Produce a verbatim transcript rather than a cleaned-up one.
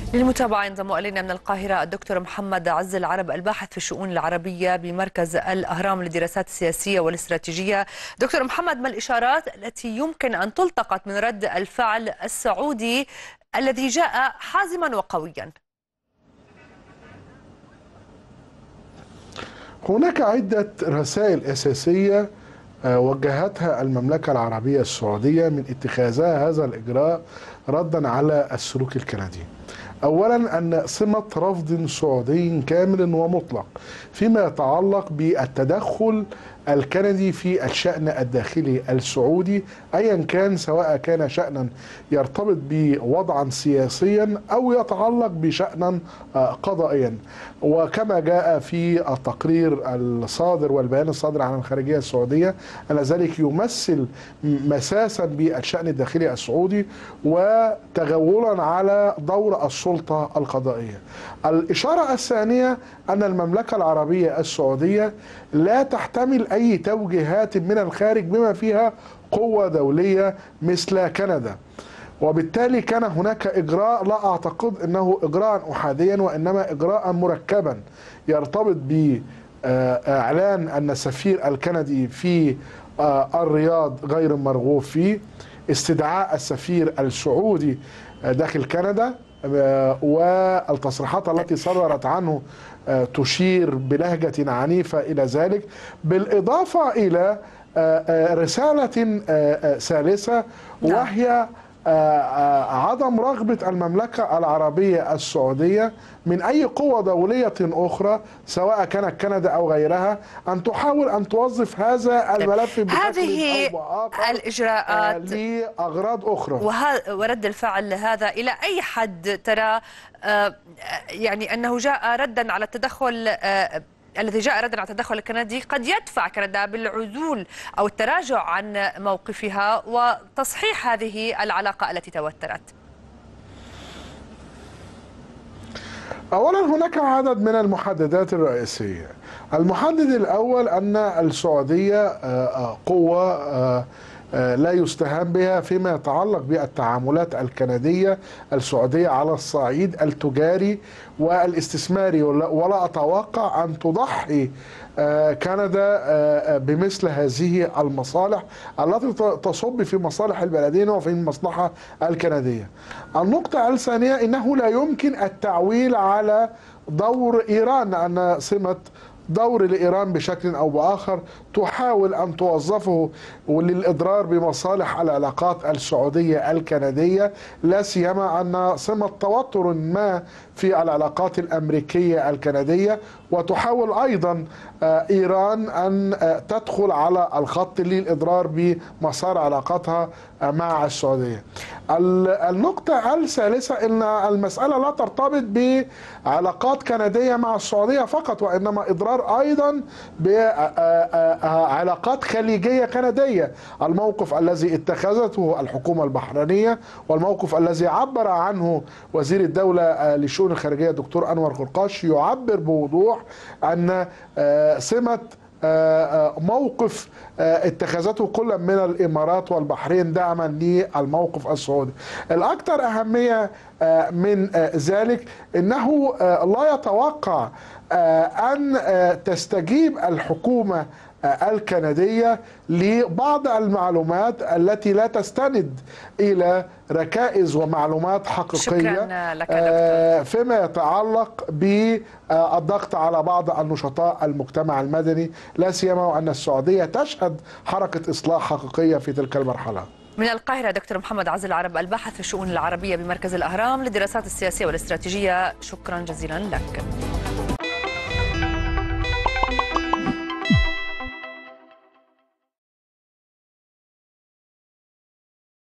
للمتابعة ينضم إلينا من القاهرة الدكتور محمد عز العرب الباحث في الشؤون العربية بمركز الأهرام للدراسات السياسية والاستراتيجية. دكتور محمد، ما الإشارات التي يمكن أن تلتقط من رد الفعل السعودي الذي جاء حازما وقويا؟ هناك عدة رسائل أساسية وجهتها المملكة العربية السعودية من اتخاذها هذا الإجراء ردا على السلوك الكندي. أولا أن سمة رفض سعودي كامل ومطلق فيما يتعلق بالتدخل الكندي في الشأن الداخلي السعودي أيا كان، سواء كان شأنا يرتبط بوضعا سياسيا أو يتعلق بشأنا قضائيا. وكما جاء في التقرير الصادر والبيان الصادر عن الخارجية السعودية أن ذلك يمثل مساسا بالشأن الداخلي السعودي وتغولا على دور السلطة القضائية. الإشارة الثانية أن المملكة العربية السعودية لا تحتمل أي توجيهات من الخارج بما فيها قوة دولية مثل كندا، وبالتالي كان هناك إجراء لا أعتقد أنه إجراء أحاديا وإنما إجراء مركبا يرتبط بإعلان أن السفير الكندي في الرياض غير مرغوب فيه، استدعاء السفير السعودي داخل كندا، والتصريحات التي صدرت عنه تشير بلهجة عنيفة إلى ذلك، بالإضافة إلى رسالة ثالثة وهي عدم رغبة المملكة العربية السعودية من أي قوة دولية أخرى سواء كانت كندا أو غيرها أن تحاول أن توظف هذا الملف هذه الإجراءات لأغراض أخرى. ورد الفعل هذا إلى أي حد ترى يعني أنه جاء ردا على التدخل الذي جاء ردا على التدخل الكندي قد يدفع كندا بالعزول أو التراجع عن موقفها وتصحيح هذه العلاقة التي توترت؟ أولا هناك عدد من المحددات الرئيسية. المحدد الأول أن السعودية قوة لا يستهان بها فيما يتعلق بالتعاملات الكندية السعودية على الصعيد التجاري والاستثماري، ولا أتوقع أن تضحي كندا بمثل هذه المصالح التي تصب في مصالح البلدين وفي المصلحة الكندية. النقطة الثانية أنه لا يمكن التعويل على دور إيران، لأن سمة دور لإيران بشكل أو بآخر تحاول أن توظفه للإضرار بمصالح العلاقات السعودية الكندية، لا سيما أن سمة توتر ما في العلاقات الأمريكية الكندية، وتحاول أيضا إيران أن تدخل على الخط للإضرار بمسار علاقاتها مع السعودية. النقطة الثالثة أن المسألة لا ترتبط بعلاقات كندية مع السعودية فقط، وإنما إضرار أيضا بعلاقات خليجية كندية. الموقف الذي اتخذته الحكومة البحرينية والموقف الذي عبر عنه وزير الدولة للشؤون الخارجية الدكتور أنور قرقاشي يعبر بوضوح أن سمة موقف اتخذته كل من الإمارات والبحرين دعما للموقف السعودي. الأكثر أهمية من ذلك أنه لا يتوقع أن تستجيب الحكومة الكندية لبعض المعلومات التي لا تستند إلى ركائز ومعلومات حقيقية. شكرا لك دكتور. فيما يتعلق بالضغط على بعض النشطاء المجتمع المدني، لا سيما وأن السعودية تشهد حركة إصلاح حقيقية في تلك المرحلة. من القاهرة دكتور محمد عز العرب الباحث في الشؤون العربية بمركز الأهرام للدراسات السياسية والاستراتيجية، شكرا جزيلا لك.